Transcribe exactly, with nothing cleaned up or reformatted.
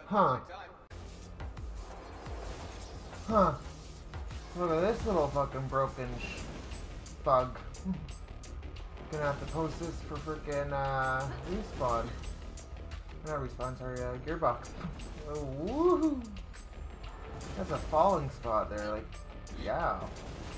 Huh. Huh. Look at this little fucking broken sh bug. Gonna have to post this for frickin' uh, respawn. Not respawn, sorry, uh, gearbox. Oh, woohoo! That's a falling spot there, like, yeah.